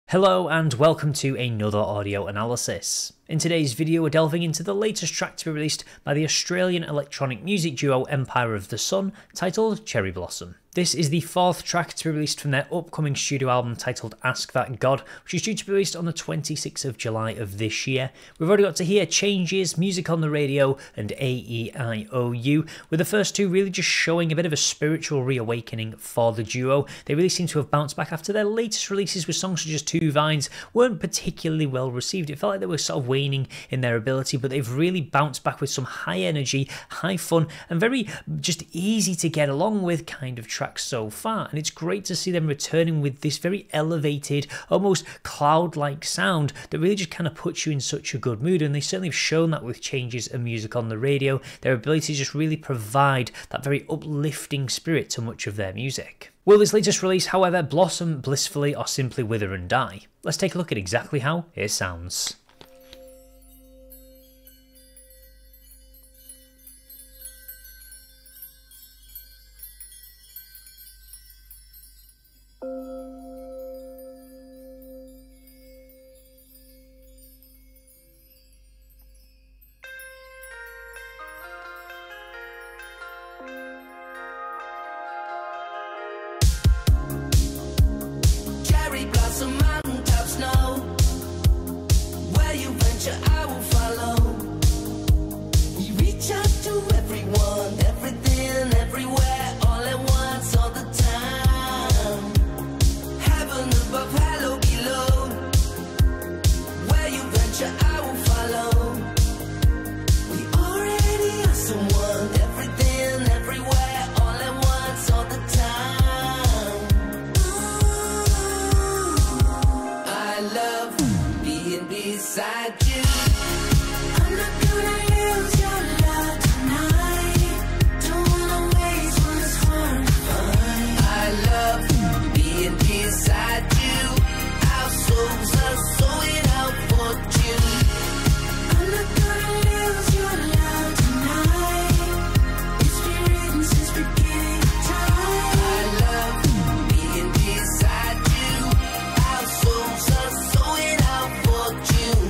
Hello and welcome to another audio analysis. In today's video we're delving into the latest track to be released by the Australian electronic music duo Empire of the Sun, titled Cherry Blossom. This is the fourth track to be released from their upcoming studio album titled Ask That God, which is due to be released on the 26th of July of this year. We've already got to hear Changes, Music on the Radio and AEIOU, with the first two really just showing a bit of a spiritual reawakening for the duo. They really seem to have bounced back after their latest releases with songs such as Two Vines weren't particularly well received. It felt like they were sort of waning in their ability, but they've really bounced back with some high energy, high fun and very just easy to get along with kind of tracks so far, and it's great to see them returning with this very elevated, almost cloud-like sound that really just kind of puts you in such a good mood, and they certainly have shown that with Changes and Music on the Radio, their ability to just really provide that very uplifting spirit to much of their music. Will this latest release, however, blossom blissfully or simply wither and die? Let's take a look at exactly how it sounds. Blossom mountaintop snow, where you venture I will follow. We reach out to everyone, everything, everywhere, all at once, all the time. Heaven above, hello below, where you venture I will follow. We already are someone, everything, everywhere, all at once, all the time. Beside you, I'm not gonna lose your love tonight. Don't wanna waste what's hard to find. I love being beside you. Our souls are sewing out for you. I'm not gonna lose your love tonight. It's been written since beginning of time. I love being beside you. Our souls are sewing out for you.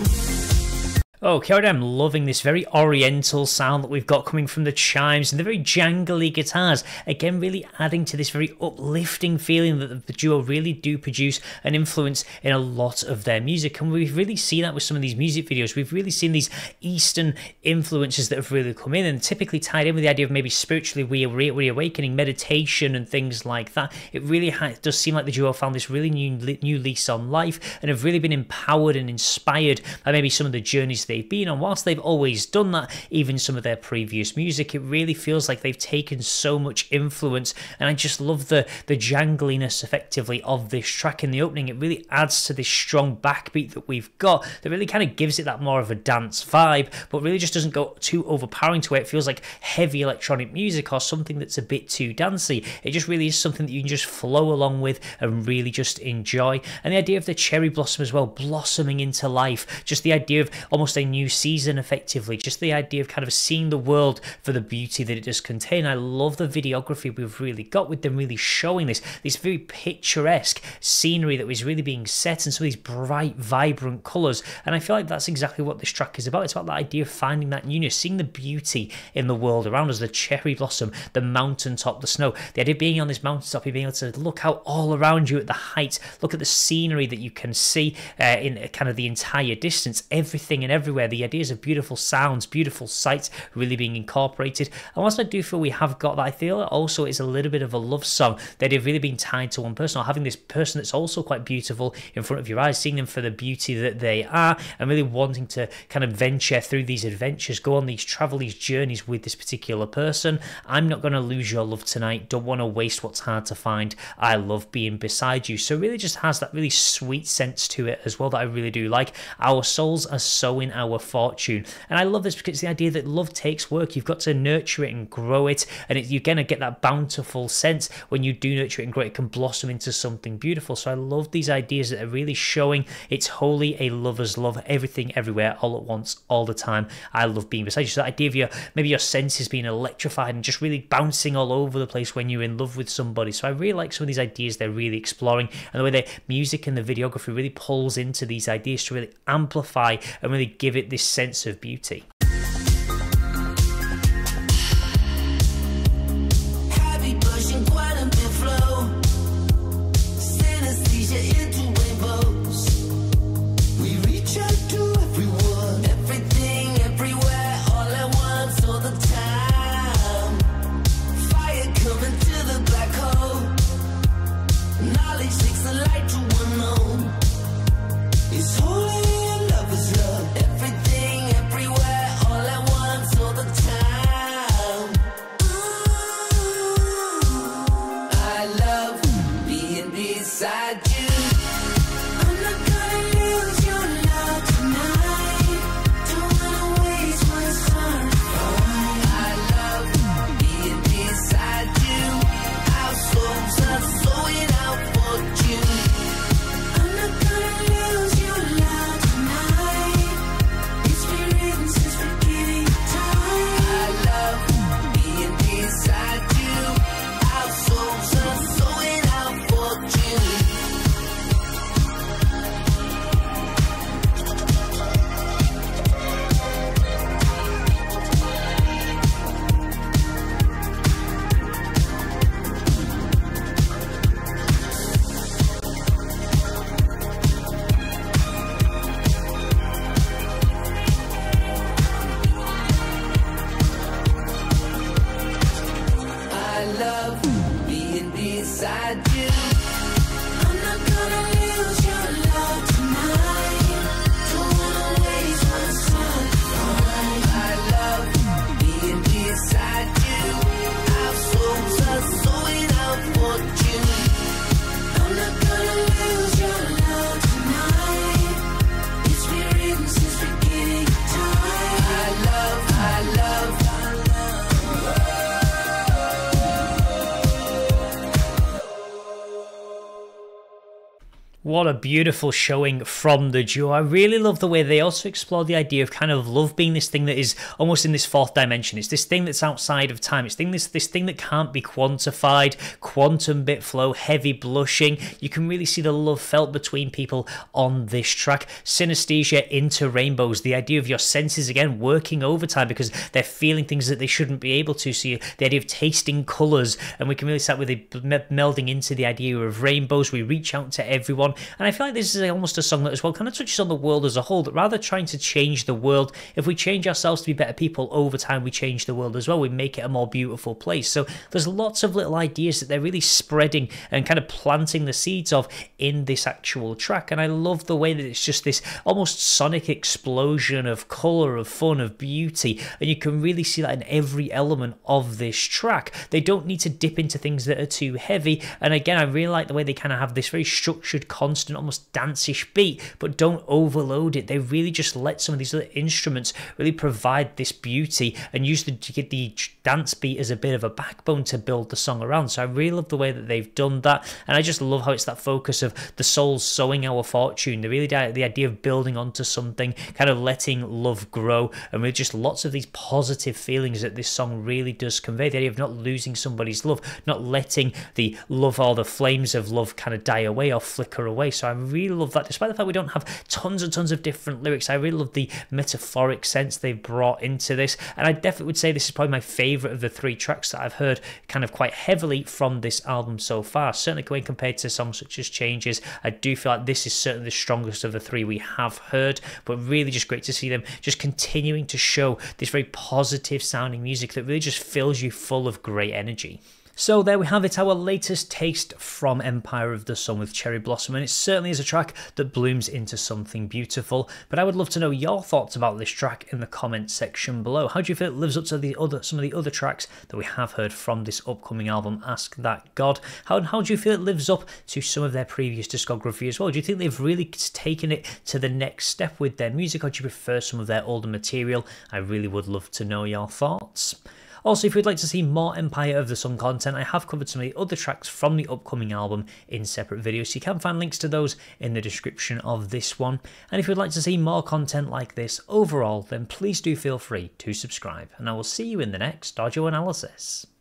Okay, I'm loving this very oriental sound that we've got coming from the chimes and the very jangly guitars, again really adding to this very uplifting feeling that the duo really do produce an influence in a lot of their music, and we've really seen that with some of these music videos. We've really seen these Eastern influences that have really come in and typically tied in with the idea of maybe spiritually reawakening, meditation and things like that. It really does seem like the duo found this really new lease on life and have really been empowered and inspired by maybe some of the journeys they've been on. Whilst they've always done that, even some of their previous music, it really feels like they've taken so much influence, and I just love the jangliness effectively of this track in the opening. It really adds to this strong backbeat that we've got that really kind of gives it that more of a dance vibe, but really just doesn't go too overpowering to where it feels like heavy electronic music or something that's a bit too dancey. It just really is something that you can just flow along with and really just enjoy. And the idea of the cherry blossom as well, blossoming into life, just the idea of almost a new season effectively, just the idea of kind of seeing the world for the beauty that it does contain. I love the videography we've really got with them really showing this very picturesque scenery that was really being set and some of these bright vibrant colours, and I feel like that's exactly what this track is about. It's about that idea of finding that newness, seeing the beauty in the world around us, the cherry blossom, the mountaintop, the snow, the idea of being on this mountaintop, you being able to look out all around you at the height, look at the scenery that you can see in kind of the entire distance, everything and everywhere, the ideas of beautiful sounds, beautiful sights really being incorporated. And whilst I do feel we have got that, I feel it also is a little bit of a love song that have really been tied to one person, or having this person that's also quite beautiful in front of your eyes, seeing them for the beauty that they are, and really wanting to kind of venture through these adventures, go on these these journeys with this particular person. I'm not going to lose your love tonight, don't want to waste what's hard to find, I love being beside you. So it really just has that really sweet sense to it as well that I really do like. Our souls are sewing our fortune. And I love this because it's the idea that love takes work. You've got to nurture it and grow it, and you're going to get that bountiful sense when you do nurture it and grow it. It can blossom into something beautiful. So I love these ideas that are really showing it's wholly a lover's love, everything, everywhere, all at once, all the time. I love being beside you. So that idea of maybe your senses being electrified and just really bouncing all over the place when you're in love with somebody. So I really like some of these ideas they're really exploring, and the way the music and the videography really pulls into these ideas to really amplify and really give it this sense of beauty. Heavy pushing quantum and flow, synesthesia into rainbows. We reach out to everyone, everything, everywhere, all at once, all the time. Fire coming to the black hole. Knowledge takes the light to unknown. It's holy and love is love. Everything, everywhere, all at once, all the time. I love being beside you. I'm not gonna lose your love tonight. Don't wanna waste what's hard to find. I love being beside you. Our souls are soaring out for you. I'm not gonna lose your love tonight. It's been written since beginning of time. I love being beside you. Our souls are soaring out for you. I love being beside you. I'm not gonna lose your love tonight. Don't wanna waste what's hard to find. I love being beside you. Our souls are soaring out for you. I'm not gonna lose your love tonight. It's been written since beginning of time. I love, I love, I love. What a beautiful showing from the duo. I really love the way they also explore the idea of kind of love being this thing that is almost in this fourth dimension. It's this thing that's outside of time. It's this thing that can't be quantified. Quantum bit flow, heavy blushing. You can really see the love felt between people on this track. Synesthesia into rainbows. The idea of your senses again working overtime because they're feeling things that they shouldn't be able to. So the idea of tasting colours, and we can really start with it melding into the idea of rainbows. We reach out to everyone. And I feel like this is almost a song that as well kind of touches on the world as a whole, that rather trying to change the world, if we change ourselves to be better people over time, we change the world as well. We make it a more beautiful place. So there's lots of little ideas that they're really spreading and kind of planting the seeds of in this actual track. And I love the way that it's just this almost sonic explosion of colour, of fun, of beauty. And you can really see that in every element of this track. They don't need to dip into things that are too heavy. And again, I really like the way they kind of have this very structured, constant, almost dance-ish beat, but don't overload it. They really just let some of these other instruments really provide this beauty and use to get the dance beat as a bit of a backbone to build the song around. So I really love the way that they've done that, and I just love how it's that focus of the souls sowing our fortune. The idea of building onto something, kind of letting love grow, and with just lots of these positive feelings that this song really does convey. The idea of not losing somebody's love, not letting the love or the flames of love kind of die away or flicker away. So I really love that, despite the fact we don't have tons and tons of different lyrics. I really love the metaphoric sense they've brought into this, and I definitely would say this is probably my favourite of the three tracks that I've heard kind of quite heavily from this album so far. Certainly when compared to songs such as Changes, I do feel like this is certainly the strongest of the three we have heard, but really just great to see them just continuing to show this very positive sounding music that really just fills you full of great energy. So there we have it, our latest taste from Empire of the Sun with Cherry Blossom, and it certainly is a track that blooms into something beautiful. But I would love to know your thoughts about this track in the comment section below. How do you feel it lives up to some of the other tracks that we have heard from this upcoming album, Ask That God? How do you feel it lives up to some of their previous discography as well? Do you think they've really taken it to the next step with their music, or do you prefer some of their older material? I really would love to know your thoughts. Also, if you'd like to see more Empire of the Sun content, I have covered some of the other tracks from the upcoming album in separate videos, so you can find links to those in the description of this one. And if you'd like to see more content like this overall, then please do feel free to subscribe, and I will see you in the next audio analysis.